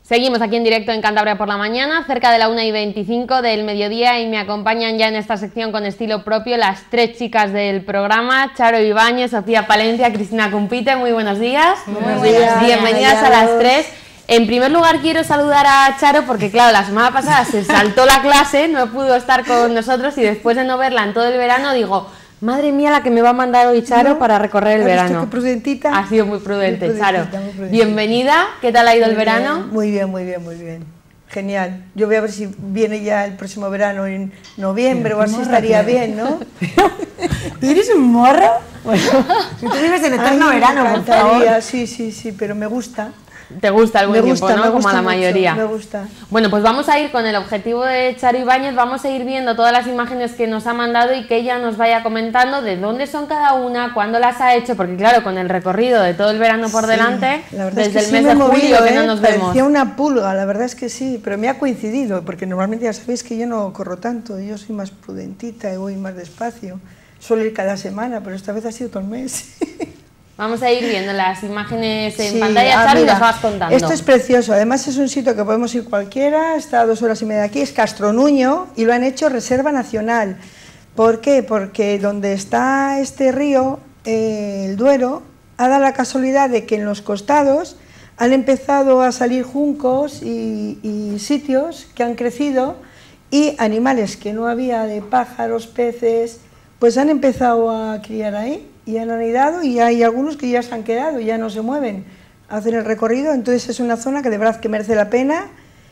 Seguimos aquí en directo en Cantabria por la mañana, cerca de la 1:25 del mediodía, y me acompañan ya en esta sección con estilo propio las tres chicas del programa: Charo Ibáñez, Sofía Palencia, Cristina Cumpite. Muy buenos días. Buenos días. Bienvenidas a las tres. En primer lugar quiero saludar a Charo porque claro, la semana pasada se saltó la clase, no pudo estar con nosotros y después de no verla en todo el verano digo, madre mía la que me va a mandar hoy Charo para recorrer el verano. Qué prudentita. Ha sido muy prudente, Charo. Muy prudentita. Bienvenida, ¿qué tal ha ido el verano? Muy bien, muy bien, muy bien. Genial. Yo voy a ver si viene ya el próximo verano en noviembre o así estaría bien, ¿no? ¿Tú eres un morro? Bueno, si tú vives el eterno verano, por favor. Sí, pero me gusta. ¿Te gusta el buen tiempo, no? Como a la mayoría. Me gusta. Bueno, pues vamos a ir con el objetivo de Charo Ibáñez, vamos a ir viendo todas las imágenes que nos ha mandado y que ella nos vaya comentando de dónde son cada una, cuándo las ha hecho, porque claro, con el recorrido de todo el verano por delante, desde el mes de julio que no nos vemos. Parecía una pulga, la verdad es que sí, pero me ha coincidido, porque normalmente ya sabéis que yo no corro tanto, yo soy más prudentita y voy más despacio. Suelo ir cada semana, pero esta vez ha sido todo el mes. Vamos a ir viendo las imágenes en pantalla, Charo, y nos vas contando. Esto es precioso, además es un sitio que podemos ir cualquiera, está a 2 horas y media de aquí, es Castronuño y lo han hecho Reserva Nacional. ¿Por qué? Porque donde está este río, el Duero, ha dado la casualidad de que en los costados han empezado a salir juncos y sitios que han crecido y animales que no había, de pájaros, peces, pues han empezado a criar ahí. Y han anidado y hay algunos que ya se han quedado, ya no se mueven, hacen el recorrido, entonces es una zona que de verdad que merece la pena.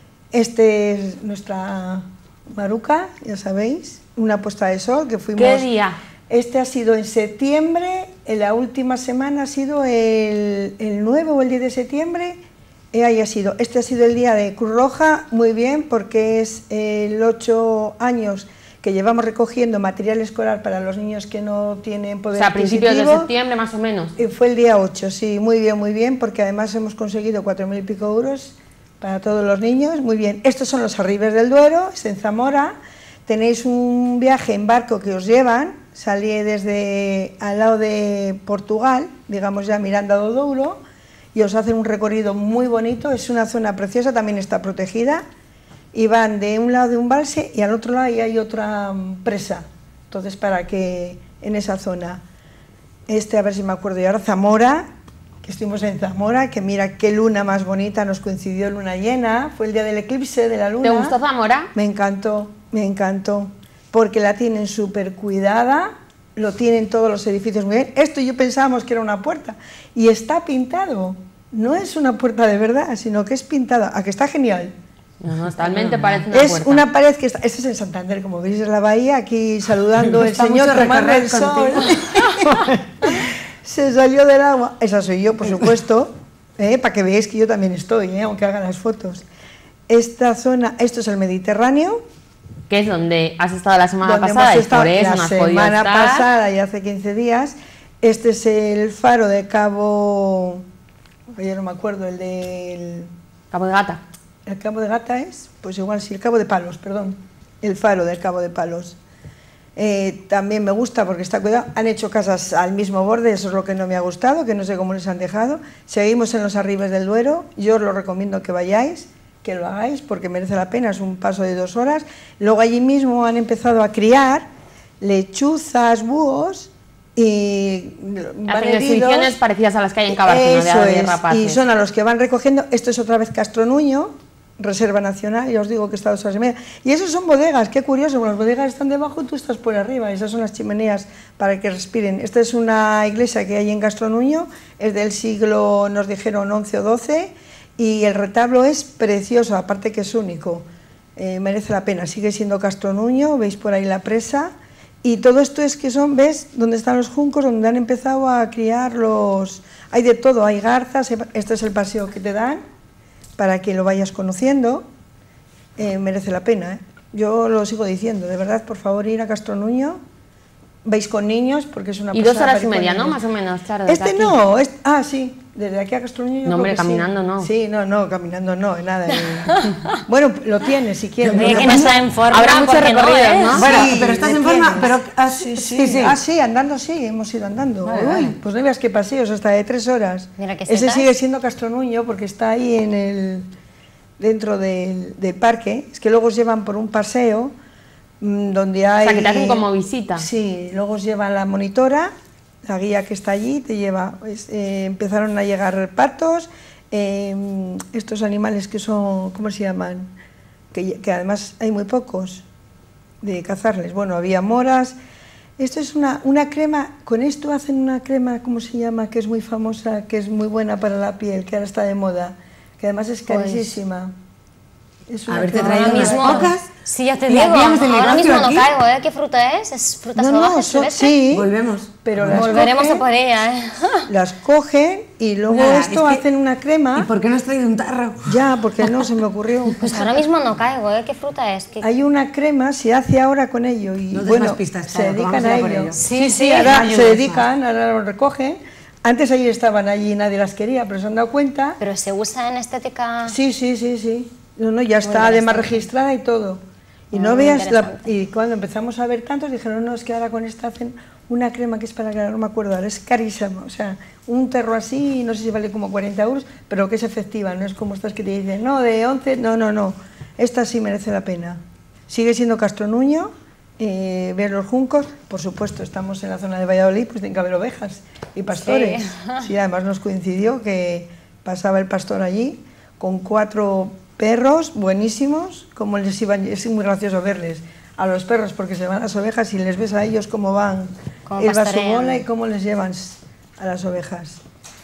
Este es nuestra Maruca, ya sabéis, una puesta de sol que fuimos... ¿Qué día? Este ha sido en septiembre, en la última semana ha sido el 9 o el 10 de septiembre, ahí ha sido. Este ha sido el día de Cruz Roja, muy bien, porque es el 8 años que llevamos recogiendo material escolar para los niños que no tienen poder adquisitivo. O sea, a principios de septiembre más o menos. Fue el día 8, sí, muy bien, porque además hemos conseguido 4.000 y pico euros para todos los niños, muy bien. Estos son los Arribes del Duero, es en Zamora, tenéis un viaje en barco que os llevan, salí desde al lado de Portugal, digamos ya mirando a Douro, y os hacen un recorrido muy bonito, es una zona preciosa, también está protegida, y van de un lado de un embalse y al otro lado hay otra presa, entonces para que en esa zona, a ver si me acuerdo, y ahora Zamora, que estuvimos en Zamora, que mira qué luna más bonita, nos coincidió luna llena, fue el día del eclipse de la luna. ¿Te gustó Zamora? Me encantó, porque la tienen súper cuidada, lo tienen todos los edificios muy bien. Esto yo pensábamos que era una puerta y está pintado, no es una puerta de verdad, sino que es pintada, ¿a que está genial? No, totalmente parece una puerta. Es una pared que está... Esto es en Santander, como veis, es la bahía, aquí saludando el señor tomando el sol. Se salió del agua. Esa soy yo, por supuesto, para que veáis que yo también estoy, aunque haga las fotos. Esta zona, esto es el Mediterráneo. Que es donde has estado la semana pasada, y por eso no has podido estar. La semana pasada y hace 15 días. Este es el faro de Cabo... Yo no me acuerdo, el del... Cabo de Gata. ¿El Cabo de Gata es? Pues igual sí, el Cabo de Palos, perdón. El faro del Cabo de Palos. También me gusta porque está cuidado. Han hecho casas al mismo borde, eso es lo que no me ha gustado, que no sé cómo les han dejado. Seguimos en los Arribes del Duero, yo os lo recomiendo que vayáis, que lo hagáis, porque merece la pena, es un paso de 2 horas. Luego allí mismo han empezado a criar lechuzas, búhos, y hacen exhibiciones parecidas a las que hay en Cabarcino, de rapaces. Y son a los que van recogiendo. Esto es otra vez Castronuño, Reserva Nacional, ya os digo que está a 2 horas y media. Y esos son bodegas, qué curioso, las bodegas están debajo y tú estás por arriba, esas son las chimeneas para que respiren. Esta es una iglesia que hay en Castronuño, es del siglo, nos dijeron, 11 o 12, y el retablo es precioso, aparte que es único, merece la pena, sigue siendo Castronuño, veis por ahí la presa, y todo esto es que son, ¿ves?, donde están los juncos, donde han empezado a criar los... Hay de todo, hay garzas, este es el paseo que te dan, para que lo vayas conociendo, merece la pena, Yo lo sigo diciendo, de verdad, por favor, ir a Castronuño, veis con niños, porque es una... Y 2 horas y media, ¿no?, más o menos, Charo. No, sí, desde aquí a Castronuño... No, hombre, caminando sí. No. Sí, no, caminando no, nada. Bueno, lo tienes, si quieres. Que no está en forma. Habrá muchos recorridos, ¿no? Bueno, sí, pero estás en forma, pero... Sí, andando sí, hemos ido andando. Vale. Pues no veas qué paseos, hasta de 3 horas. Mira que ese sigue siendo Castronuño, porque está ahí en dentro del parque, es que luego os llevan por un paseo donde hay... O sea, que te hacen como visita. Sí, luego os lleva la monitora, la guía que está allí, te lleva... empezaron a llegar patos, estos animales que son... ¿Cómo se llaman? Que además hay muy pocos de cazarles. Bueno, había moras. Esto es una crema, con esto hacen una crema, ¿cómo se llama?, que es muy famosa, que es muy buena para la piel, que ahora está de moda, que además es carísima. Es una A ver, te crema. traigo unas pocas. Sí, ya te Y digo, hacíamos el ahora negocio mismo no aquí. caigo, ¿eh? ¿Qué fruta es? ¿Es fruta salvaje, silvestre? Sí, Volvemos. pero las Volveremos cogen, a por ella, ¿eh? las cogen y luego Nada, esto es que- hacen una ¿Y crema. por qué no has traído un tarro? Ya, porque no se me ocurrió. Pues ahora mismo no caigo, ¿eh? ¿Qué fruta es? Hay una crema, se hace ahora con ello y No des bueno, más pistas, se Tara, que dedican vamos a a ir a por ello. ello. Sí, sí, ahora mayo se más. dedican, ahora lo recogen. Antes allí estaban allí y nadie las quería, pero se han dado cuenta. Pero se usa en estética... Sí, sí, sí, sí. No, ya está además registrada y todo. Y no Muy veas, interesante. y cuando empezamos a ver tantos dijeron, no, es que ahora con esta hacen una crema que es para que no me acuerdo ahora, es carísima, o sea, un terro así, no sé si vale como 40 euros, pero que es efectiva, no es como estas que te dicen, no, de 11, no, esta sí merece la pena. Sigue siendo Castronuño, ver los juncos, por supuesto, estamos en la zona de Valladolid, pues tienen que haber ovejas y pastores. Sí, además nos coincidió que pasaba el pastor allí con 4 perros buenísimos, como les iban, es muy gracioso verles a los perros porque se van las ovejas y les ves a ellos cómo van, Cómo él va a su pastorean. bola y cómo les llevan a las ovejas.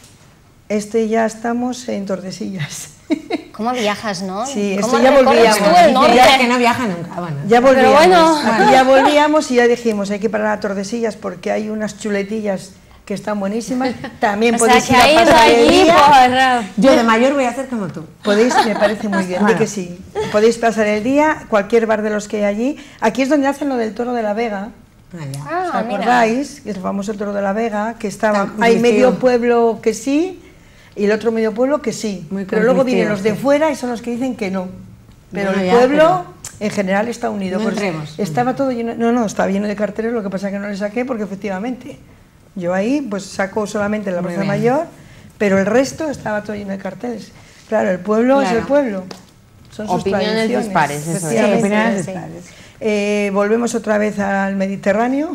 Ya estamos en Tordesillas. ¿Cómo viajas, no? Sí, ¿Cómo esto ya recorres volvíamos. tú el norte? Ya que no viaja nunca, bueno. Ya volvíamos, bueno. aquí ya volvíamos y ya dijimos, hay que parar a Tordesillas porque hay unas chuletillas que están buenísimas. También O sea, podéis que ir a ha ido pasar el allí día. Yo de mayor voy a hacer como tú. Podéis, me parece muy bien, di que sí. Podéis pasar el día, cualquier bar de los que hay allí. Aquí es donde hacen lo del Toro de la Vega. Ah, ya. ¿Os Ah, mira. acordáis? Que es el famoso Toro de la Vega, que estaba, Tan hay conflictivo. medio pueblo que sí y el otro medio pueblo que sí. Muy Pero luego conflictivo, vienen los de sí. fuera y son los que dicen que no. Pero Bueno, el ya, pueblo en general está unido. No Pues entremos. estaba todo lleno, no, estaba lleno de carteles, lo que pasa es que no le saqué porque efectivamente yo ahí pues saco solamente la Muy Plaza bien. Mayor, pero el resto estaba todo lleno de carteles. Claro, el pueblo es el Claro. pueblo. Son sus Opiniones tradiciones. dispares, eso es. Sí, Efectivamente. opiniones sí. dispares. Volvemos otra vez al Mediterráneo.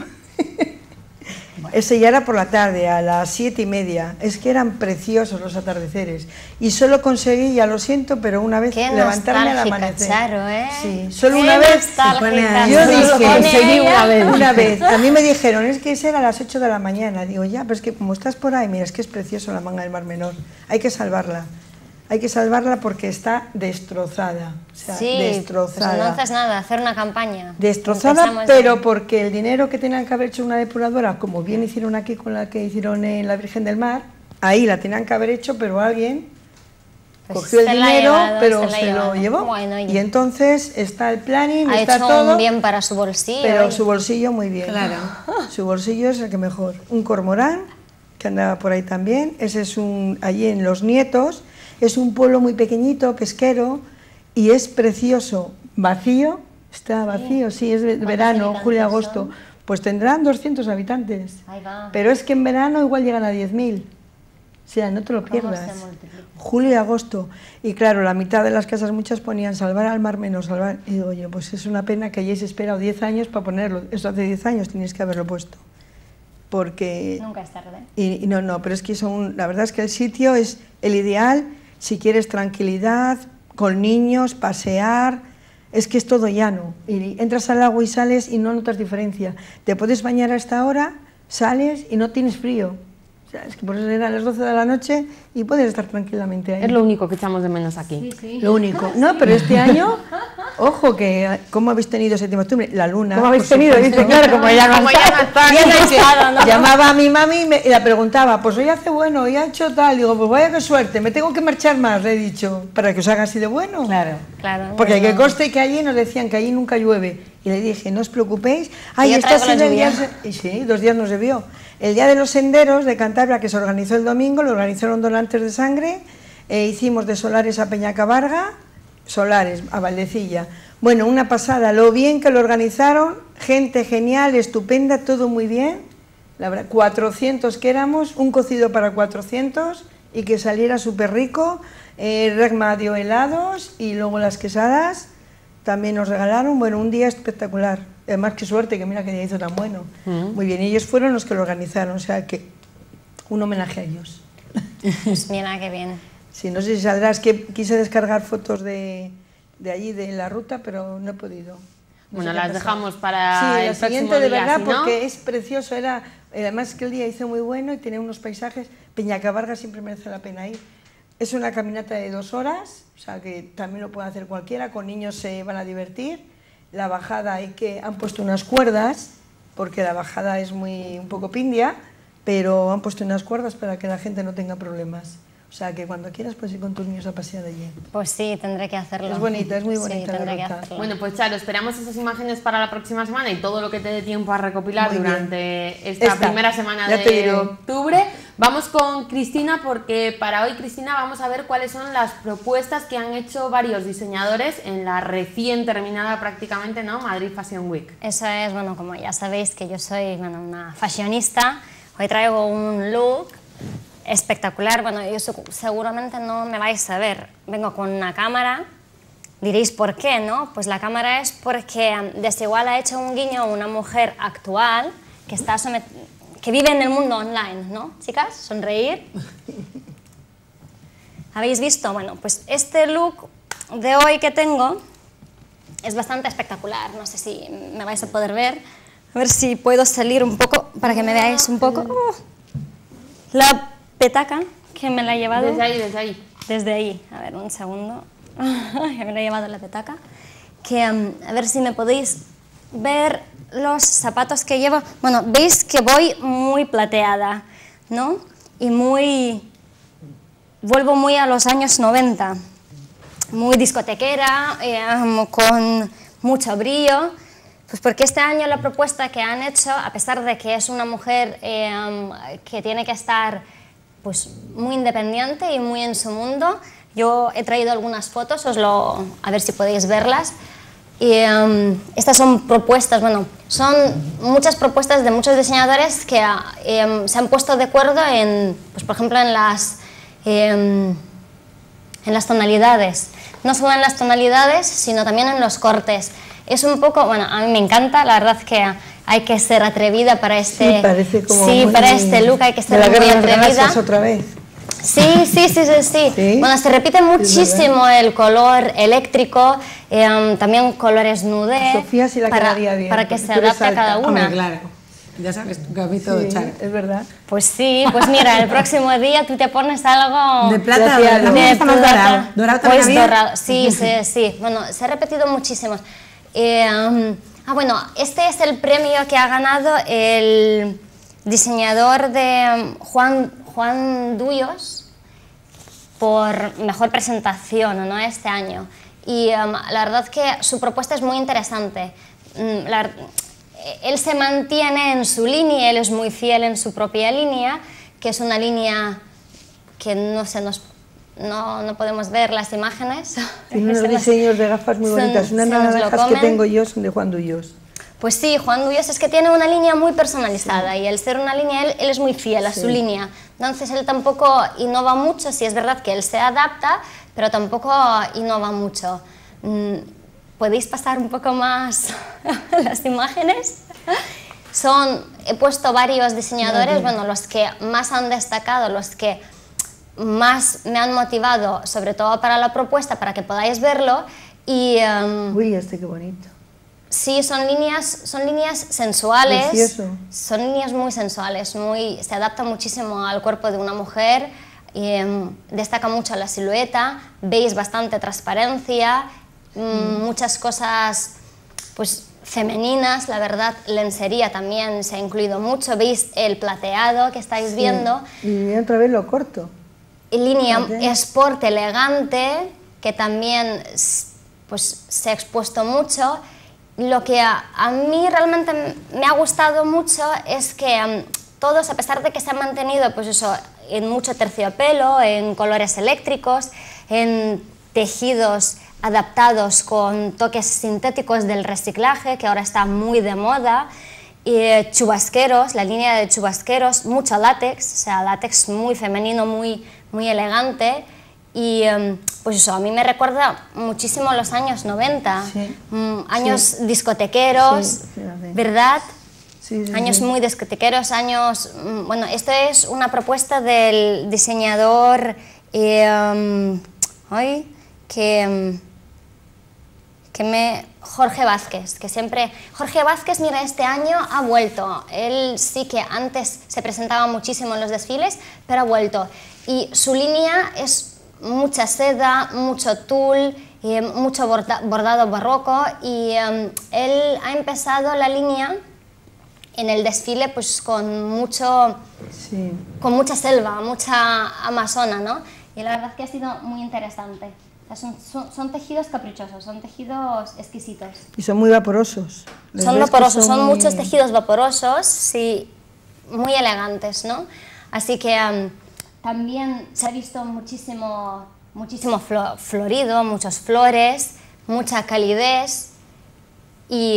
Ese ya era por la tarde, a las 7:30. Es que eran preciosos los atardeceres. Y solo conseguí, ya lo siento, pero una vez Qué levantarme al nostálgica, amanecer. Charo, ¿eh? Sí, solo Qué una vez. nostálgica. Yo Solo dije, con conseguí ella. una vez. A mí me dijeron, es que ese era a las 8 de la mañana. Digo, ya, pero es que como estás por ahí, mira, es que es precioso la manga del Mar Menor. Hay que salvarla. Hay que salvarla porque está destrozada. O sea, Sí, pues destrozada. entonces nada, hacer una campaña. Destrozada, Empezamos pero ya. porque el dinero que tenían que haber hecho una depuradora, como bien hicieron aquí con la que hicieron en la Virgen del Mar, ahí la tenían que haber hecho, pero alguien Pues cogió el se la ha dinero, llevado, pero se la ha se lo llevado. llevó. Bueno, oye. Y entonces está el planning, Ha está hecho todo, un bien para su bolsillo. pero oye. su bolsillo muy bien. Claro. Su bolsillo es el que mejor. Un cormorán, que andaba por ahí también, ese es allí en Los Nietos, es un pueblo muy pequeñito, pesquero, y es precioso, vacío, está vacío, sí, es de verano, habitantes julio, agosto, son? pues tendrán 200 habitantes, Ahí va. pero es que en verano igual llegan a 10.000, o sea, no te lo ¿Cómo pierdas. se multiplica? Julio y agosto, y claro, la mitad de las casas muchas ponían salvar al Mar Menor, salvar, y digo yo, pues es una pena que hayáis esperado 10 años para ponerlo, eso hace 10 años tenéis que haberlo puesto, porque... Nunca es tarde. Y no, pero es que la verdad es que el sitio es el ideal si quieres tranquilidad, con niños, pasear, es que es todo llano. Y entras al agua y sales y no notas diferencia. Te puedes bañar a esta hora, sales y no tienes frío. O sea, es que por eso era a las 12 de la noche y puedes estar tranquilamente ahí. Es lo único que echamos de menos aquí. Lo único. No, pero este año, ojo, que ¿cómo habéis tenido septiembre? La luna. ¿Cómo habéis por tenido? supuesto. Dice, claro, como ella no está. Y entonces, llamaba a mi mami y la preguntaba, pues hoy hace bueno, hoy ha hecho tal. Digo, pues vaya qué suerte, me tengo que marchar más, le he dicho, para que os haga así de bueno. Claro. Claro. Porque bueno. que conste que allí nos decían que allí nunca llueve. Y le dije, no os preocupéis. Ay, yo está traigo la siendo el día... lluvia. Y sí, 2 días no se vio. El Día de los Senderos de Cantabria, que se organizó el domingo, lo organizaron Donantes de Sangre, hicimos de Solares a Peñacabarga, Solares a Valdecilla. Bueno, una pasada, lo bien que lo organizaron, gente genial, estupenda, todo muy bien. La verdad, 400 que éramos, un cocido para 400 y que saliera súper rico. Regma dio helados y luego las quesadas también nos regalaron. Bueno, un día espectacular. Además, qué suerte, que mira que día hizo tan bueno. Muy bien, y ellos fueron los que lo organizaron, o sea que un homenaje a ellos. Pues mira, qué bien. Sí, no sé si saldrá, es que quise descargar fotos de allí, de la ruta, pero no he podido. No Bueno, sé qué ha las pasado. dejamos para sí, el la siguiente próximo de día, verdad, si no. porque es precioso, además que el día hizo muy bueno y tenía unos paisajes. Peñacabarga siempre merece la pena ir. Es una caminata de 2 horas, o sea que también lo puede hacer cualquiera, con niños se van a divertir. La bajada han puesto unas cuerdas, porque la bajada es un poco pindia, pero han puesto unas cuerdas para que la gente no tenga problemas. O sea que cuando quieras puedes ir con tus niños a pasear allí. Pues sí, tendré que hacerlo. Es bonita, es muy bonita Sí, la tendré que ruta. hacerlo. Bueno, pues Charo, esperamos esas imágenes para la próxima semana y todo lo que te dé tiempo a recopilar Muy bien. durante esta Esta, primera semana ya te de diré. octubre. Vamos con Cristina, porque para hoy, Cristina, vamos a ver cuáles son las propuestas que han hecho varios diseñadores en la recién terminada prácticamente, ¿no?, Madrid Fashion Week. Eso es, bueno, como ya sabéis que yo soy una fashionista, hoy traigo un look espectacular. Bueno, seguramente no me vais a ver, vengo con una cámara. Diréis, ¿por qué, no? Pues la cámara es porque Desigual ha hecho un guiño a una mujer actual que que vive en el mundo online, ¿no? Chicas, sonreír. ¿Habéis visto? Bueno, pues este look de hoy que tengo es bastante espectacular. No sé si me vais a poder ver. A ver si puedo salir un poco para que me veáis un poco. La petaca que me la he llevado. Desde ahí, desde ahí. Desde ahí. A ver, un segundo. Me la he llevado la petaca. Que, a ver si me podéis ver los zapatos que llevo. Bueno, veis que voy muy plateada, ¿no? Y vuelvo muy a los años 90. Muy discotequera, con mucho brillo. Pues porque este año la propuesta que han hecho, a pesar de que es una mujer que tiene que estar pues, muy independiente y muy en su mundo, yo he traído algunas fotos, a ver si podéis verlas. Y estas son propuestas, bueno, son muchas propuestas de muchos diseñadores que se han puesto de acuerdo pues, por ejemplo, en las tonalidades. No solo en las tonalidades, sino también en los cortes. Es un poco, bueno, a mí me encanta, la verdad que hay que ser atrevida para este, Sí, parece como para este look hay que ser de la muy Guerra de las atrevida. Galaxias otra vez. Sí. ¿Sí? Bueno, se repite muchísimo el color eléctrico, también colores nude. Sofía sí la quedaría bien, para que porque se tú eres adapte a cada alta. una. Hombre, claro. Ya sabes tú que a mí todo, Sí, Charo. es verdad. Pues sí, pues mira, el próximo día tú te pones algo De plata, Plateado. a mí me gusta más plata. dorado. ¿Dorado también Pues había? dorado, sí. Bueno, se ha repetido muchísimos. Bueno, este es el premio que ha ganado el diseñador de Juan Duyos por mejor presentación, ¿no?, este año. Y la verdad que su propuesta es muy interesante. Él se mantiene en su línea, él es muy fiel en su propia línea, que es una línea que no podemos ver las imágenes. Tiene unos diseños de gafas muy bonitas. Unas naranjas que tengo yo son de Juan Duyos. Pues sí, Juan Duyos es que tiene una línea muy personalizada y al ser una línea, él es muy fiel a su línea. Entonces él tampoco innova mucho, sí es verdad que él se adapta, pero tampoco innova mucho. ¿Podéis pasar un poco más las imágenes? He puesto varios diseñadores, bueno, los que más han destacado, los que más me han motivado, sobre todo para la propuesta, para que podáis verlo. Y, Uy, qué bonito. sí, son líneas sensuales. Precioso. Son líneas muy sensuales, se adapta muchísimo al cuerpo de una mujer, y, destaca mucho la silueta, veis bastante transparencia, muchas cosas pues femeninas, la verdad, lencería también se ha incluido mucho, veis el plateado que estáis viendo. Y otra vez lo corto. Y línea Fíjate. sport elegante, que también pues, se ha expuesto mucho. Lo que a mí realmente me ha gustado mucho es que todos, a pesar de que se han mantenido pues eso, en mucho terciopelo, en colores eléctricos, en tejidos adaptados con toques sintéticos del reciclaje, que ahora está muy de moda, y chubasqueros, la línea de chubasqueros, mucho látex, o sea, látex muy femenino, muy muy elegante. Y pues eso, a mí me recuerda muchísimo los años 90, Sí. Años discotequeros, Sí, fíjate. ¿verdad? Sí, sí, Años sí. muy discotequeros, años... Bueno, esto es una propuesta del diseñador Jorge Vázquez, que siempre... Jorge Vázquez, mira, este año ha vuelto. Él sí que antes se presentaba muchísimo en los desfiles, pero ha vuelto. Y su línea es mucha seda, mucho tul, mucho bordado barroco, y él ha empezado la línea en el desfile pues con mucha selva, mucha amazona, ¿no? Y la verdad es que ha sido muy interesante. O sea, son tejidos caprichosos, son tejidos exquisitos. Y son muy vaporosos. ¿Les Son ves que vaporosos, son muy- muchos tejidos vaporosos, sí, muy elegantes, ¿no? Así que también se ha visto muchísimo florido, muchas flores, mucha calidez y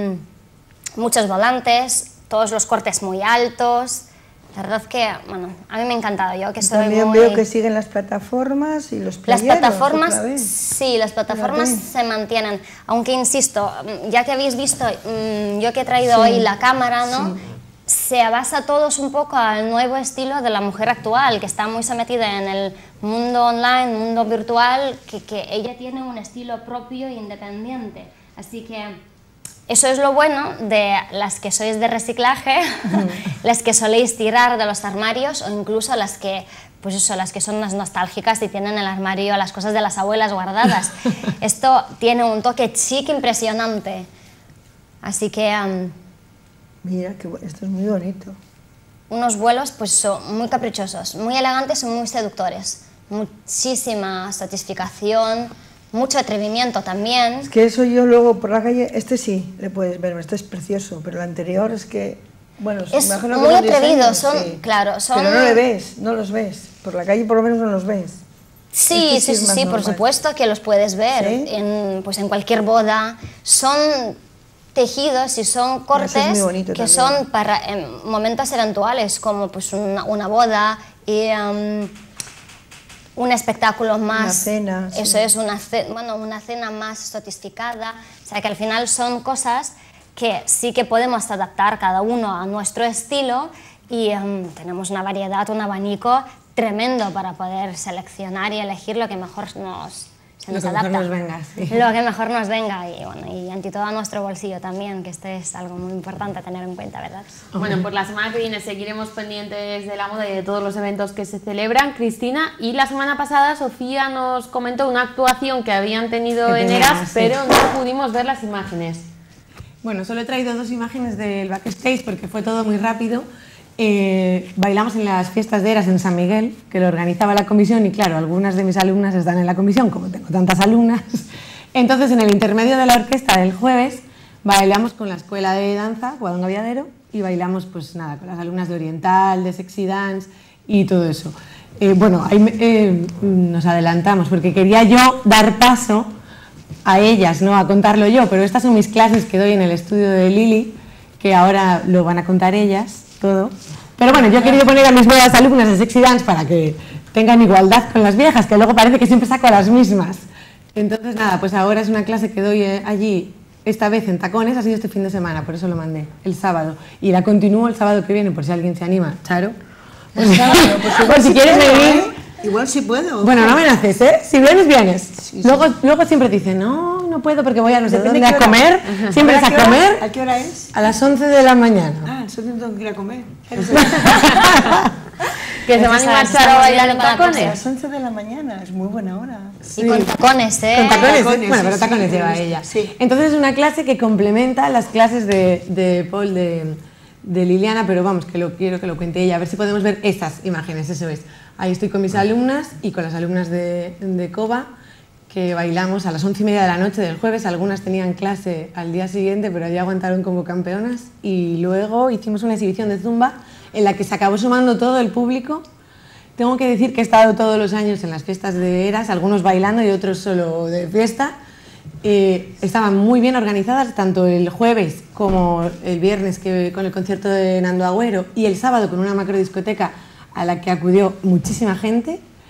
muchos volantes, todos los cortes muy altos. La verdad que, bueno, a mí me ha encantado. Yo que soy También muy... veo que siguen las plataformas y los Las playeros, plataformas, otra vez. sí, las plataformas Fíjate. se mantienen, aunque insisto, ya que habéis visto, yo que he traído hoy la cámara, ¿no? Se basa todos un poco al nuevo estilo de la mujer actual, que está muy sometida en el mundo online, mundo virtual, que ella tiene un estilo propio e independiente. Así que eso es lo bueno de las que sois de reciclaje, las que soléis tirar de los armarios, o incluso las que, pues eso, las que son más nostálgicas y tienen en el armario las cosas de las abuelas guardadas. Esto tiene un toque chic impresionante. Así que Mira, esto es muy bonito. unos vuelos pues son muy caprichosos, muy elegantes y muy seductores. Muchísima satisfacción, mucho atrevimiento también. Es que eso yo luego por la calle, este sí, le puedes ver, este es precioso, pero el anterior es que, bueno, Es imagino que muy los atrevido, diseños, son, sí. claro, son... Pero no le ves, no los ves, por la calle por lo menos no los ves. Sí, Este sí, es más sí, por normal. supuesto que los puedes ver ¿Sí? pues en cualquier boda. Son tejidos y son cortes Eso es muy bonito que también. son para momentos eventuales, como pues una boda y un espectáculo más... Una cena, sí. Eso es, una cena más sofisticada. O sea que al final son cosas que sí que podemos adaptar cada uno a nuestro estilo y tenemos una variedad, un abanico tremendo para poder seleccionar y elegir lo que mejor se nos adapta. mejor nos venga, sí. Lo que mejor nos venga y, bueno, y ante todo a nuestro bolsillo también, que este es algo muy importante a tener en cuenta, ¿verdad? Bueno, pues la semana que viene seguiremos pendientes de la moda y de todos los eventos que se celebran, Cristina. Y la semana pasada Sofía nos comentó una actuación que habían tenido Que en teníamos, Eras, sí. pero no pudimos ver las imágenes. Bueno, solo he traído 2 imágenes del backstage porque fue todo muy rápido. Bailamos en las fiestas de Eras en San Miguel, que lo organizaba la comisión, y claro, algunas de mis alumnas están en la comisión, como tengo tantas alumnas. Entonces, en el intermedio de la orquesta del jueves, bailamos con la escuela de danza, Guadón Aviadero, y bailamos pues nada, con las alumnas de Oriental, de Sexy Dance y todo eso. Bueno, ahí nos adelantamos porque quería yo dar paso a ellas, no a contarlo yo, pero estas son mis clases que doy en el estudio de Lili, que ahora lo van a contar ellas todo. Pero bueno, yo he querido poner a mis nuevas alumnas de Sexy Dance para que tengan igualdad con las viejas, que luego parece que siempre saco a las mismas. Entonces nada, pues ahora es una clase que doy allí, esta vez en Tacones, ha sido este fin de semana, por eso lo mandé, el sábado. Y la continúo el sábado que viene, por si alguien se anima. Charo, por si quieres venir. Igual sí puedo. Bueno, no amenaces, ¿eh? Si vienes, vienes. Luego siempre te dicen, no puedo porque voy a no sé Depende dónde a qué hora. comer. Siempre es a ¿A qué hora? comer ¿A qué hora es? a las 11 de la mañana. Ah, eso tengo que ir a comer. Que se van a Estamos marchar a bailar en viendo para A tacones. las 11 de la mañana, es muy buena hora. Y con tacones, ¿eh? Con tacones, tacones, bueno, pero sí, tacones sí, lleva sí. ella. Sí. Entonces es una clase que complementa las clases de Paul, de Liliana, pero vamos, que lo quiero que lo cuente ella, a ver si podemos ver estas imágenes, eso es. Ahí estoy con mis alumnas y con las alumnas de Cova, que bailamos a las 11:30 de la noche del jueves. Algunas tenían clase al día siguiente, pero ya aguantaron como campeonas. Y luego hicimos una exhibición de zumba en la que se acabó sumando todo el público. Tengo que decir que he estado todos los años en las fiestas de Eras, algunos bailando y otros solo de fiesta. Estaban muy bien organizadas, tanto el jueves como el viernes con el concierto de Nando Agüero, y el sábado con una macrodiscoteca a la que acudió muchísima gente.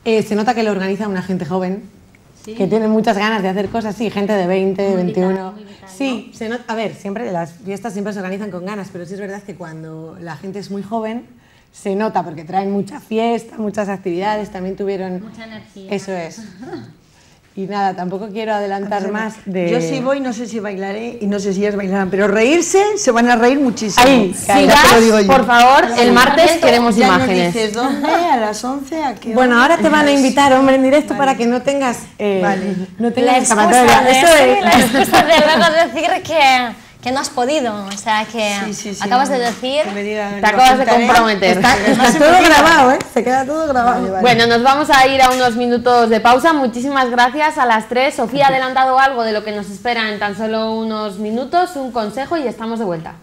Se nota que lo organiza una gente joven, que tiene muchas ganas de hacer cosas, sí, gente de 20, muy 21. Vital, muy vital, sí, ¿no? Se nota, a ver, siempre las fiestas siempre se organizan con ganas, pero sí es verdad que cuando la gente es muy joven se nota porque traen mucha fiesta, muchas actividades, también tuvieron... Mucha energía. Eso es. Y nada, tampoco quiero adelantar más de... Yo sí voy, no sé si bailaré y no sé si ellas bailarán, pero reírse, se van a reír muchísimo. Ahí, sigas, por favor, el martes queremos ya imágenes. Nos dices dónde, a las 11, a qué hora. Bueno, ahora te van a invitar, hombre, en directo para que no tengas... no tengas la excusa la excusa de luego decir que no has podido, o sea, que acabas de decir... Te acabas de comprometer. Está todo grabado, ¿eh? Se queda todo grabado. Vale. Bueno, nos vamos a ir a unos minutos de pausa. Muchísimas gracias a las tres. Sofía ha adelantado algo de lo que nos espera en tan solo unos minutos, un consejo y estamos de vuelta.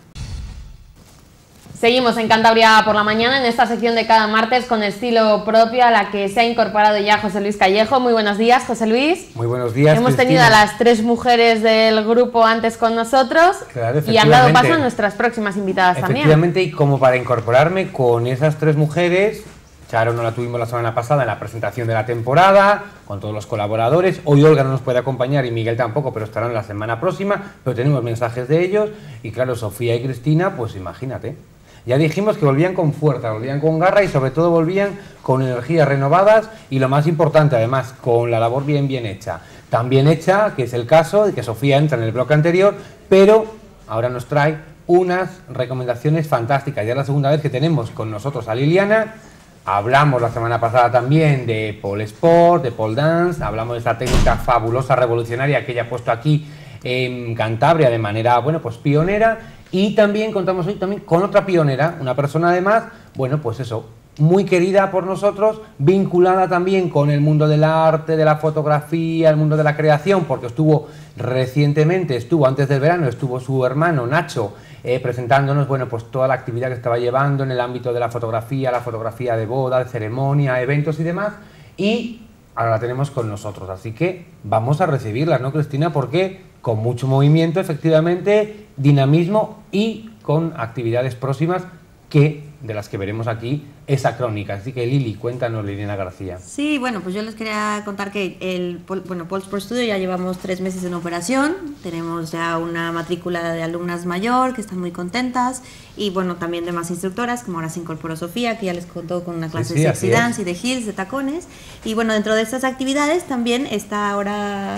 Seguimos en Cantabria por la mañana, en esta sección de cada martes con estilo propio a la que se ha incorporado ya José Luis Callejo. Muy buenos días, José Luis. Muy buenos días, Hemos tenido a las tres mujeres del grupo antes con nosotros, claro, y han dado paso a nuestras próximas invitadas también. Efectivamente, y como para incorporarme con esas tres mujeres, Charo no la tuvimos la semana pasada en la presentación de la temporada, con todos los colaboradores. Hoy Olga no nos puede acompañar y Miguel tampoco, pero estarán la semana próxima, pero tenemos mensajes de ellos. Y claro, Sofía y Cristina, pues imagínate. Ya dijimos que volvían con fuerza, volvían con garra y sobre todo volvían con energías renovadas y lo más importante además, con la labor bien hecha. Tan bien hecha, que es el caso de que Sofía entra en el bloque anterior, pero ahora nos trae unas recomendaciones fantásticas. Ya es la segunda vez que tenemos con nosotros a Liliana. Hablamos la semana pasada también de pole sport, de pole dance, hablamos de esta técnica fabulosa, revolucionaria que ella ha puesto aquí en Cantabria de manera, bueno, pues pionera. Y también contamos hoy también con otra pionera, una persona además, bueno, pues eso, muy querida por nosotros, vinculada también con el mundo del arte, de la fotografía, el mundo de la creación, porque estuvo recientemente, antes del verano, estuvo su hermano Nacho presentándonos, bueno, pues toda la actividad que estaba llevando en el ámbito de la fotografía de boda, de ceremonia, eventos y demás, y ahora la tenemos con nosotros, así que vamos a recibirla, ¿no, Cristina? Porque con mucho movimiento, efectivamente, dinamismo y con actividades próximas de las que veremos aquí esa crónica. Así que Lili, cuéntanos, Liliana García. Sí, bueno, pues yo les quería contar que Pole Sport Studio ya llevamos 3 meses en operación, tenemos ya una matrícula de alumnas mayor que están muy contentas y bueno, también de más instructoras, como ahora se incorporó Sofía, que ya les contó con una clase de sexy dance y de heels, de tacones. Y bueno, dentro de estas actividades también está ahora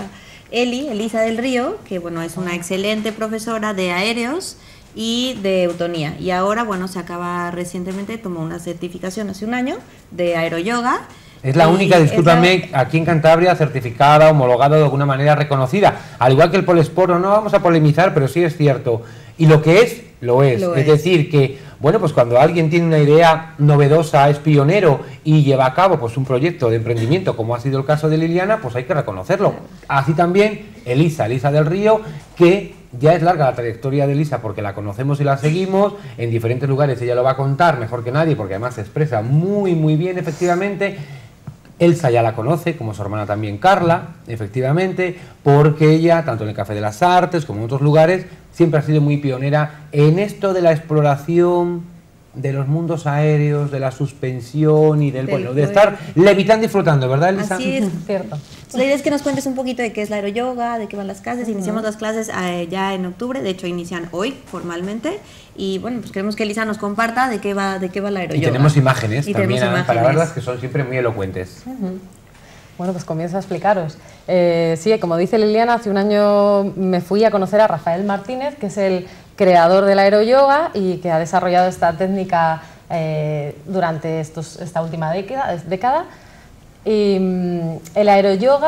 Elisa del Río, que bueno, es una excelente profesora de aéreos y de eutonía, y ahora bueno, se acaba recientemente, tomó una certificación hace un año de aeroyoga. Es la única, discúlpame, aquí en Cantabria certificada, homologada, de alguna manera reconocida, al igual que el pole sport. No vamos a polemizar, pero sí es cierto, y lo que es, lo es. Es decir, que bueno, pues cuando alguien tiene una idea novedosa, es pionero y lleva a cabo pues un proyecto de emprendimiento, como ha sido el caso de Liliana, pues hay que reconocerlo. Así también Elisa del Río, que ya es larga la trayectoria de Elisa porque la conocemos y la seguimos en diferentes lugares. Ella lo va a contar mejor que nadie porque además se expresa muy bien, efectivamente. Elsa ya la conoce, como su hermana también Carla, efectivamente, porque ella, tanto en el Café de las Artes como en otros lugares, siempre ha sido muy pionera en esto de la exploración de los mundos aéreos, de la suspensión y de estar levitando y flotando, ¿verdad, Elisa? Así es, cierto. La idea es que nos cuentes un poquito de qué es la aeroyoga, de qué van las clases. Iniciamos las clases ya en octubre, de hecho inician hoy formalmente. Y bueno, pues queremos que Elisa nos comparta de qué va la aeroyoga. Y tenemos imágenes también para verlas, que son siempre muy elocuentes. Bueno, pues comienzo a explicaros. Sí, como dice Liliana, hace un año me fui a conocer a Rafael Martínez, que es el creador de la aeroyoga y que ha desarrollado esta técnica durante esta última década. Y el aeroyoga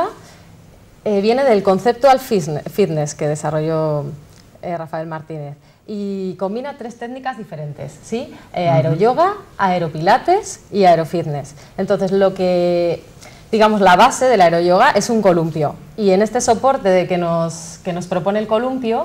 viene del conceptual fitness que desarrolló Rafael Martínez y combina 3 técnicas diferentes, ¿sí? Aeroyoga, aeropilates y aerofitness. Entonces, digamos, la base del aeroyoga es un columpio y en este soporte que nos propone el columpio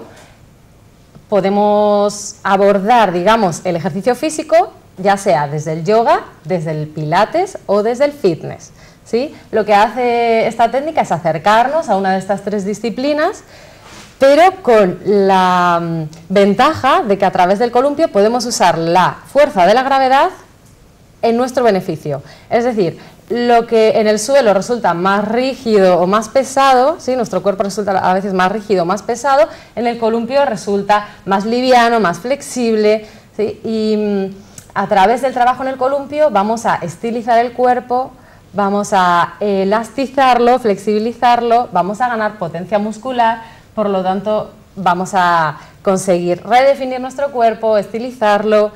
podemos abordar, digamos, el ejercicio físico, ya sea desde el yoga, desde el pilates o desde el fitness, ¿sí? Lo que hace esta técnica es acercarnos a una de estas 3 disciplinas, pero con la ventaja de que a través del columpio podemos usar la fuerza de la gravedad en nuestro beneficio. Es decir, lo que en el suelo resulta más rígido o más pesado, ¿sí? Nuestro cuerpo resulta a veces más rígido o más pesado, en el columpio resulta más liviano, más flexible, ¿sí? Y a través del trabajo en el columpio vamos a estilizar el cuerpo, vamos a elastizarlo, flexibilizarlo, vamos a ganar potencia muscular, por lo tanto vamos a conseguir redefinir nuestro cuerpo, estilizarlo,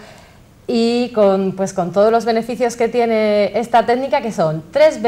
y con todos los beneficios que tiene esta técnica, que son es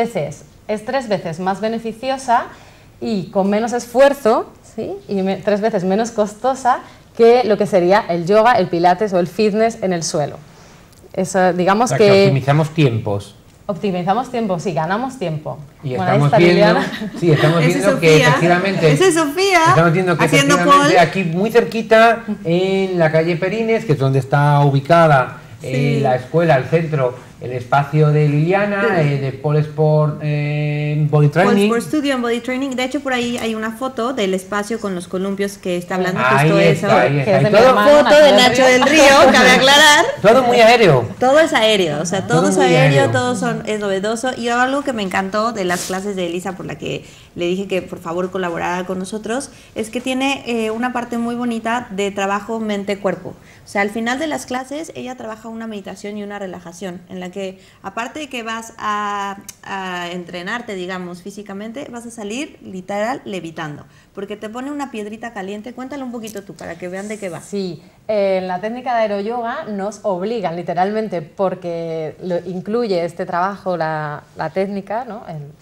3 veces más beneficiosa y con menos esfuerzo, ¿sí? Y 3 veces menos costosa que lo que sería el yoga, el pilates o el fitness en el suelo. Eso, digamos, o sea, que optimizamos tiempos. Optimizamos tiempo, sí, ganamos tiempo. Y estamos viendo, sí, estamos viendo que efectivamente, ¡Esa es Sofía! Estamos viendo que efectivamente aquí muy cerquita, en la calle Perines, que es donde está ubicada la escuela, el centro, el espacio de Liliana, de Pole Sport Body Training. Pole Sport Studio and Body Training. De hecho, por ahí hay una foto del espacio con los columpios que está hablando ahí justo está, eso. Ahí está. Todo foto de Nacho del Río, cabe aclarar. Todo muy aéreo. Todo es aéreo, o sea, todo es aéreo, todo es novedoso. Y algo que me encantó de las clases de Elisa, por la que le dije que por favor colaborara con nosotros, es que tiene una parte muy bonita de trabajo mente-cuerpo. O sea, al final de las clases ella trabaja una meditación y una relajación, en la que aparte de que vas a entrenarte, digamos, físicamente, vas a salir literal levitando, porque te pone una piedrita caliente. Cuéntalo un poquito tú, para que vean de qué va. Sí, en la técnica de aeroyoga nos obligan literalmente, porque incluye este trabajo, la técnica, ¿no?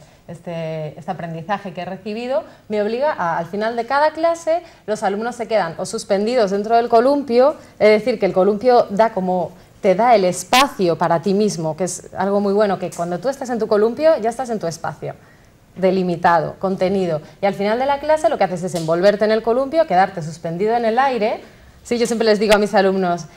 Este aprendizaje que he recibido, me obliga al final de cada clase, los alumnos se quedan o suspendidos dentro del columpio, es decir, que el columpio te da el espacio para ti mismo, que es algo muy bueno, que cuando tú estás en tu columpio ya estás en tu espacio delimitado, contenido, y al final de la clase lo que haces es envolverte en el columpio, quedarte suspendido en el aire. Sí, yo siempre les digo a mis alumnos,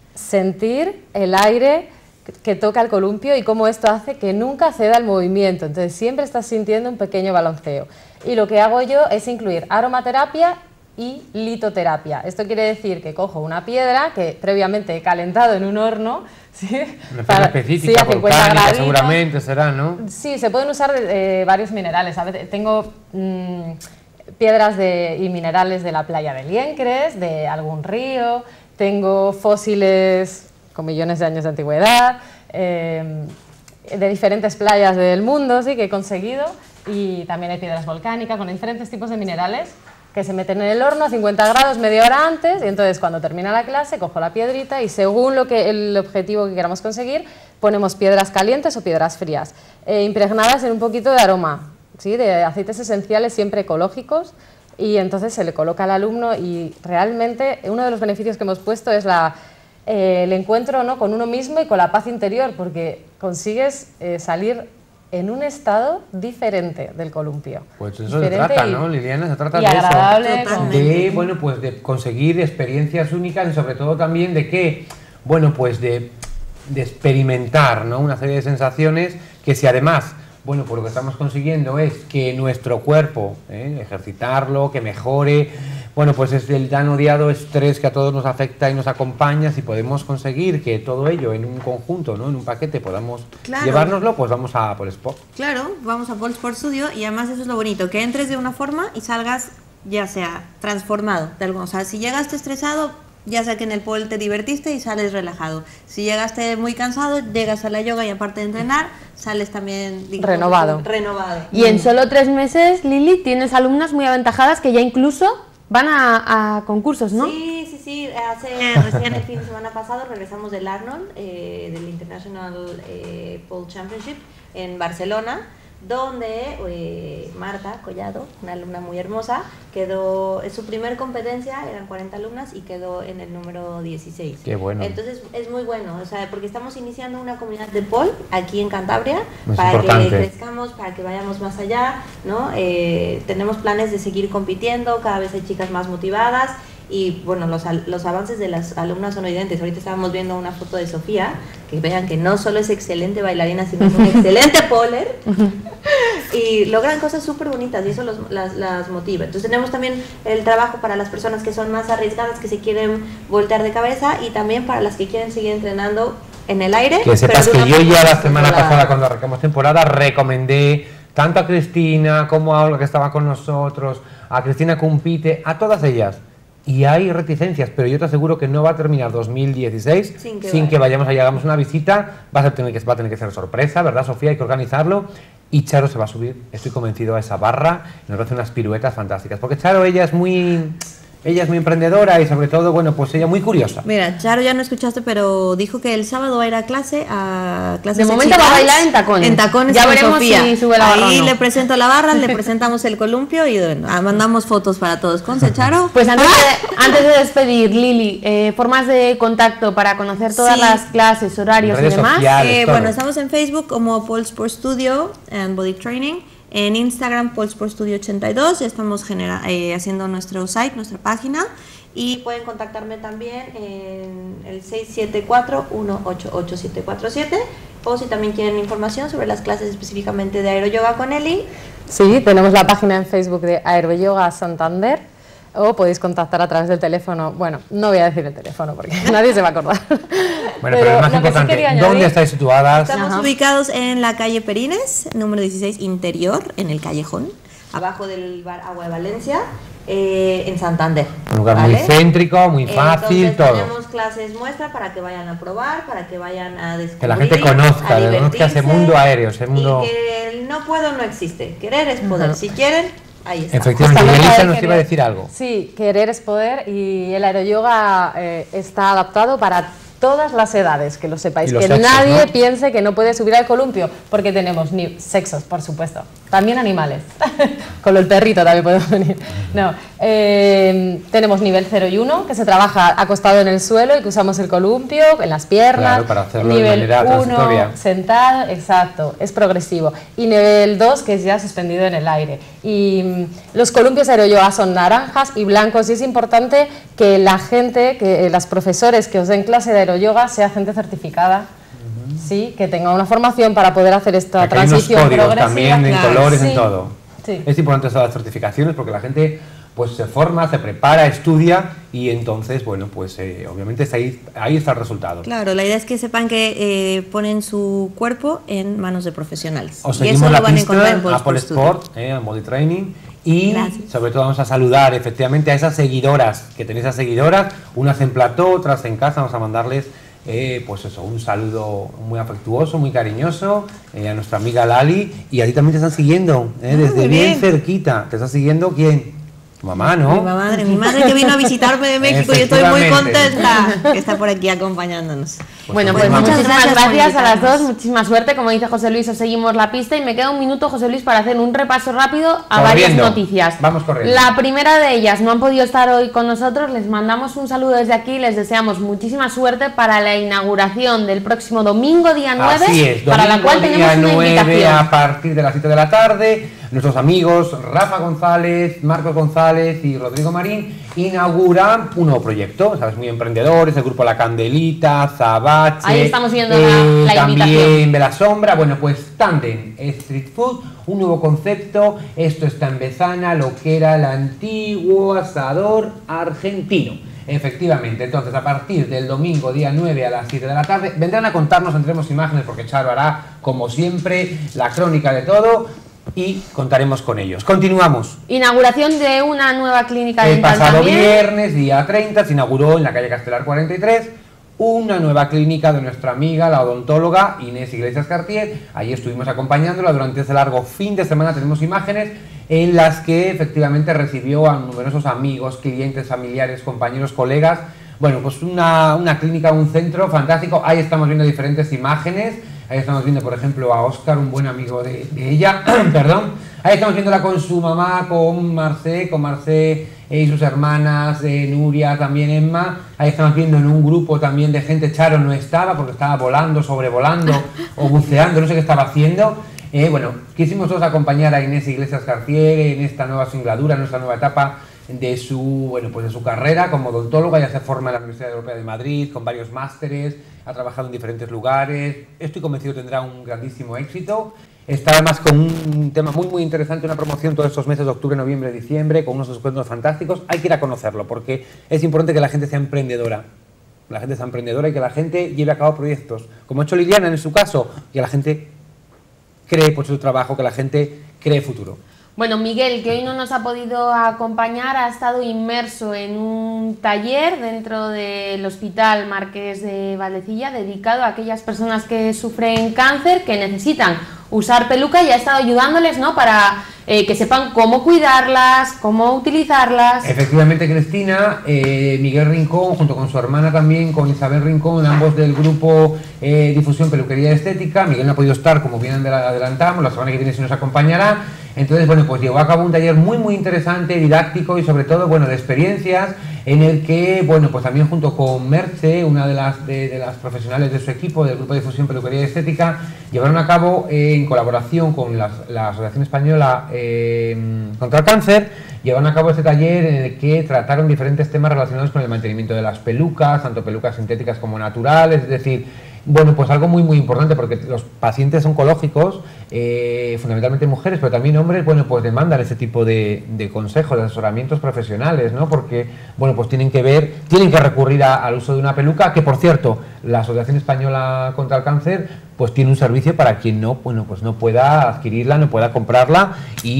sentir el aire que toca el columpio y cómo esto hace que nunca ceda el movimiento, entonces siempre estás sintiendo un pequeño balanceo. Y lo que hago yo es incluir aromaterapia y litoterapia. Esto quiere decir que cojo una piedra que previamente he calentado en un horno, ¿sí? Una piedra específica, sí, volcánica seguramente será, ¿no? Sí, se pueden usar varios minerales. A veces tengo piedras y minerales de la playa de Liencres, de algún río, tengo fósiles con millones de años de antigüedad, de diferentes playas del mundo, sí, que he conseguido, y también hay piedras volcánicas con diferentes tipos de minerales que se meten en el horno a 50 grados media hora antes, y entonces cuando termina la clase cojo la piedrita y según el objetivo que queramos conseguir ponemos piedras calientes o piedras frías, impregnadas en un poquito de aroma, ¿sí? De aceites esenciales siempre ecológicos, y entonces se le coloca al alumno y realmente uno de los beneficios que hemos puesto es el encuentro, ¿no? Con uno mismo y con la paz interior, porque consigues salir en un estado diferente del columpio. Pues eso se trata, ¿no, Liliana? Se trata y de agradable, eso. Bueno, pues de conseguir experiencias únicas y sobre todo también de que, bueno, pues de experimentar, ¿no? Una serie de sensaciones que si además, bueno, pues lo que estamos consiguiendo es que nuestro cuerpo, ejercitarlo, que mejore, bueno, pues es el tan odiado estrés que a todos nos afecta y nos acompaña. Si podemos conseguir que todo ello en un conjunto, ¿no? En un paquete podamos llevárnoslo, pues vamos a Pole Sport. Claro, vamos a Pole Sport Studio, y además eso es lo bonito, que entres de una forma y salgas ya sea transformado de algo. O sea, si llegaste estresado, ya sea que en el pole te divertiste y sales relajado. Si llegaste muy cansado, llegas a la yoga y aparte de entrenar, sales también, digamos, renovado. Y en solo 3 meses, Lili, tienes alumnas muy aventajadas que ya incluso van a concursos, ¿no? Sí. Recién el fin de semana pasado regresamos del Arnold, del International Pole Championship en Barcelona, donde Marta Collado, una alumna muy hermosa, quedó en su primer competencia, eran 40 alumnas y quedó en el número 16. Qué bueno. Entonces es muy bueno, o sea, porque estamos iniciando una comunidad de pole aquí en Cantabria, es para importante. que crezcamos, para que vayamos más allá, ¿no? Tenemos planes de seguir compitiendo, cada vez hay chicas más motivadas. Y bueno, los avances de las alumnas son evidentes. Ahorita estábamos viendo una foto de Sofía, que vean que no solo es excelente bailarina, sino es un excelente poler. Y logran cosas súper bonitas y eso las motiva. Entonces tenemos también el trabajo para las personas que son más arriesgadas, que se quieren voltear de cabeza, y también para las que quieren seguir entrenando en el aire. Que sepas pero de que una yo ya la forma semana controlada. pasada, cuando arrancamos temporada, recomendé tanto a Cristina como a Olga, que estaba con nosotros, a Cristina Cumpite, a todas ellas. Y hay reticencias, pero yo te aseguro que no va a terminar 2016 sin que vayamos allá, hagamos una visita. Va a tener que ser sorpresa, ¿verdad, Sofía? Hay que organizarlo. Y Charo se va a subir, estoy convencido, a esa barra y nos va a hacer unas piruetas fantásticas. Porque Charo, ella es muy emprendedora y sobre todo, bueno, pues ella muy curiosa. Mira, Charo ya no escuchaste, pero dijo que el sábado va a ir a clases de momento va a bailar en tacones. En tacones ya con veremos Sofía. si sube la barra Ahí o no. le presento la barra, le presentamos el columpio y bueno, mandamos fotos para todos. ¿Conce, Charo? Pues antes de despedir, Lili, formas de contacto para conocer todas Sí. las clases, horarios y Redes demás. sociales. todo. Bueno, estamos en Facebook como Pole Sport Studio and Body Training. En Instagram, Pole Sport Studio 82. Ya estamos haciendo nuestro site, nuestra página. Y pueden contactarme también en el 674-188-747. O si también quieren información sobre las clases específicamente de aeroyoga con Eli. Sí, tenemos la página en Facebook de Aeroyoga Santander, o podéis contactar a través del teléfono. Bueno, no voy a decir el teléfono porque nadie se va a acordar. Bueno, pero es más lo que sí importante, quería ¿dónde añadir- estáis situadas? Estamos ubicados en la calle Perines, número 16 interior, en el callejón, abajo del bar Agua de Valencia, en Santander. Un lugar ¿vale? muy céntrico, muy fácil, Entonces, todo. tenemos clases muestra para que vayan a probar, para que vayan a descubrir, Que la gente conozca, a que conozca ese divertirse, mundo aéreo, ese mundo... y que el no puedo no existe, querer es poder. Si quieren, ahí está. Efectivamente, y Justamente Elisa de nos iba a querer. decir algo. Sí, querer es poder, y el aeroyoga está adaptado para todas las edades, que lo sepáis, Y los que sexos, nadie ¿no? piense que no puede subir al columpio, porque tenemos sexos, por supuesto, también animales, con el perrito también podemos venir. No, tenemos nivel 0 y 1, que se trabaja acostado en el suelo y que usamos el columpio en las piernas. Claro, para hacerlo de nivel manera 1, transitoria. sentado, exacto, es progresivo. Y nivel 2, que es ya suspendido en el aire. Y los columpios aeroyoga son naranjas y blancos, y es importante que la gente, que las profesores que os den clase de aeroyoga sea gente certificada, sí, que tenga una formación para poder hacer esta Aquí hay unos transición códigos progresiva. también, en Claro, colores, sí, en todo. sí. Es importante estas las certificaciones porque la gente pues se forma, se prepara, estudia y entonces, bueno, pues obviamente ahí está el resultado. Claro, la idea es que sepan que ponen su cuerpo en manos de profesionales. Os y eso seguimos lo la van a encontrar en pista, Pole Apple Sport Studio. Sport, en Body Training. Y Gracias. sobre todo vamos a saludar efectivamente a esas seguidoras, que tenéis a seguidoras, unas en plató, otras en casa. Vamos a mandarles pues eso, un saludo muy afectuoso, muy cariñoso a nuestra amiga Lali. Y a ti también te están siguiendo, desde muy bien bien. cerquita. ¿Te está siguiendo quién? Tu mamá, ¿no? Mi madre que vino a visitarme de México y estoy muy Efectivamente. contenta que está por aquí acompañándonos. Bueno, pues pues muchas muchísimas gracias por gracias a las invitarnos. dos, muchísima suerte. Como dice José Luis, os seguimos la pista y me queda un minuto, José Luis, para hacer un repaso rápido a varias Corriendo. noticias. Vamos corriendo. La primera de ellas, no han podido estar hoy con nosotros, les mandamos un saludo desde aquí, les deseamos muchísima suerte para la inauguración del próximo domingo, día 9, Así es, para la cual domingo, tenemos día una 9 invitación. a partir de las 7 de la tarde. Nuestros amigos Rafa González, Marcos González y Rodrigo Marín inauguran un nuevo proyecto, ¿sabes? Muy emprendedores, el grupo La Candelita, Zabache, Ahí estamos viendo la también invitación. de la Sombra. Bueno, pues Tandem Street Food, un nuevo concepto. Esto está en Bezana, lo que era el antiguo asador argentino. Efectivamente, entonces a partir del domingo día 9 a las 7 de la tarde vendrán a contarnos, tendremos imágenes porque Charo hará como siempre la crónica de todo y contaremos con ellos. Continuamos. Inauguración de una nueva clínica El dental pasado también. viernes, día 30, se inauguró en la calle Castelar 43 una nueva clínica de nuestra amiga, la odontóloga Inés Iglesias Cartier. Allí estuvimos acompañándola durante ese largo fin de semana. Tenemos imágenes en las que efectivamente recibió a numerosos amigos, clientes, familiares, compañeros, colegas. Bueno, pues una clínica, un centro fantástico. Ahí estamos viendo diferentes imágenes. Ahí estamos viendo, por ejemplo, a Óscar, un buen amigo de ella, perdón. Ahí estamos viéndola con su mamá, con Marcé y sus hermanas, Nuria, también Emma. Ahí estamos viendo en un grupo también de gente. Charo no estaba porque estaba volando, sobrevolando o buceando, no sé qué estaba haciendo. Bueno, quisimos todos acompañar a Inés Iglesias Cartier en esta nueva singladura, en esta nueva etapa de su carrera como odontóloga. Ya se forma en la Universidad Europea de Madrid con varios másteres, ha trabajado en diferentes lugares. Estoy convencido que tendrá un grandísimo éxito. Está además con un tema muy muy interesante, una promoción todos estos meses de octubre, noviembre, diciembre, con unos descuentos fantásticos. Hay que ir a conocerlo porque es importante que la gente sea emprendedora. la gente sea emprendedora y que la gente lleve a cabo proyectos, como ha hecho Liliana en su caso, y que la gente cree por su trabajo, que la gente cree futuro. Bueno, Miguel, que hoy no nos ha podido acompañar, ha estado inmerso en un taller dentro del Hospital Marqués de Valdecilla dedicado a aquellas personas que sufren cáncer, que necesitan usar peluca, y ha estado ayudándoles, ¿no?, para que sepan cómo cuidarlas, cómo utilizarlas. Efectivamente, Cristina, Miguel Rincón, junto con su hermana también, con Isabel Rincón, ambos del grupo Difusión Peluquería Estética. Miguel no ha podido estar, como bien adelantamos, la semana que viene sí nos acompañará. Entonces, bueno, pues llevó a cabo un taller muy interesante, didáctico y sobre todo, bueno, de experiencias, en el que, bueno, pues también junto con Merche, una de las profesionales de su equipo, del grupo de Difusión Peluquería Estética, llevaron a cabo, en colaboración con la Asociación Española contra el Cáncer, llevaron a cabo este taller en el que trataron diferentes temas relacionados con el mantenimiento de las pelucas, tanto pelucas sintéticas como naturales, es decir, bueno, pues algo muy importante, porque los pacientes oncológicos, fundamentalmente mujeres, pero también hombres, bueno, pues demandan ese tipo de consejos, de asesoramientos profesionales, ¿no? Porque, bueno, pues tienen que recurrir al uso de una peluca, que por cierto, la Asociación Española contra el Cáncer, pues tiene un servicio para quien no, bueno, pues no pueda adquirirla, no pueda comprarla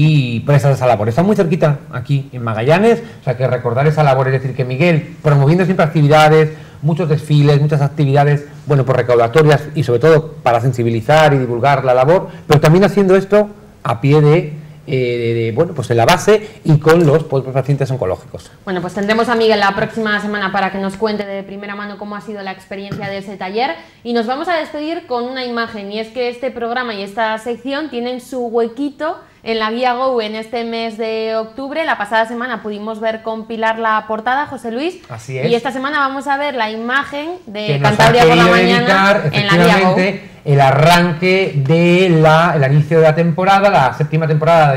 y prestar esa labor. Está muy cerquita, aquí en Magallanes, o sea que recordar esa labor, es decir, que Miguel, promoviendo siempre actividades, muchos desfiles, muchas actividades, bueno, pues recaudatorias y sobre todo para sensibilizar y divulgar la labor, pero también haciendo esto a pie de bueno, pues en la base y con los pacientes oncológicos. Bueno, pues tendremos a Miguel la próxima semana para que nos cuente de primera mano cómo ha sido la experiencia de ese taller, y nos vamos a despedir con una imagen, y es que este programa y esta sección tienen su huequito en la guía Go en este mes de octubre. La pasada semana pudimos ver con Pilar la portada, José Luis. Así es. Y esta semana vamos a ver la imagen de que Cantabria por la mañana en la guía Go. El arranque el inicio de la temporada, la séptima temporada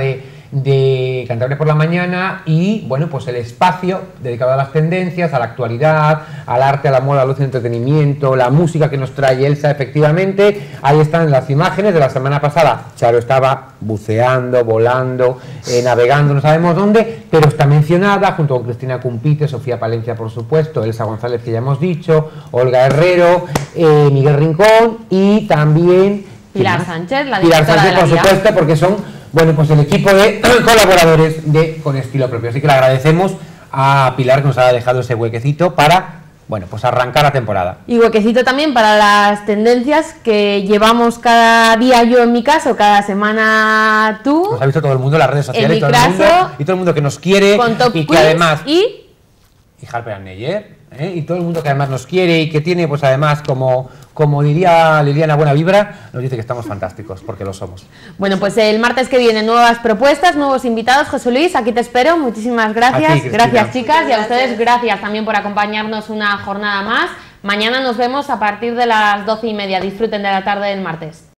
de Cantabria por la mañana, y bueno, pues el espacio dedicado a las tendencias, a la actualidad, al arte, a la moda, al ocio y entretenimiento, la música que nos trae Elsa. Efectivamente, ahí están las imágenes de la semana pasada. Charo estaba buceando, volando, navegando, no sabemos dónde, pero está mencionada junto con Cristina Cumpite, Sofía Palencia, por supuesto, Elsa González, que ya hemos dicho, Olga Herrero, Miguel Rincón y también Pilar Sánchez, la Pilar directora Sánchez, de la por guía. supuesto, porque son, bueno, pues el equipo de colaboradores de Con Estilo Propio. Así que le agradecemos a Pilar que nos ha dejado ese huequecito para, bueno, pues arrancar la temporada. Y huequecito también para las tendencias que llevamos cada día, yo en mi caso, cada semana tú. Nos ha visto todo el mundo en las redes sociales, mi todo el mundo que nos quiere, con Top y que Quiz además... y Harper and Neyer, y todo el mundo que además nos quiere y que tiene, pues además, como diría Liliana, buena vibra, nos dice que estamos fantásticos, porque lo somos. Bueno, pues el martes que viene nuevas propuestas, nuevos invitados. José Luis, aquí te espero. Muchísimas gracias. A ti, gracias, chicas. Y a Gracias. ustedes, gracias también por acompañarnos una jornada más. Mañana nos vemos a partir de las 12:30. Disfruten de la tarde del martes.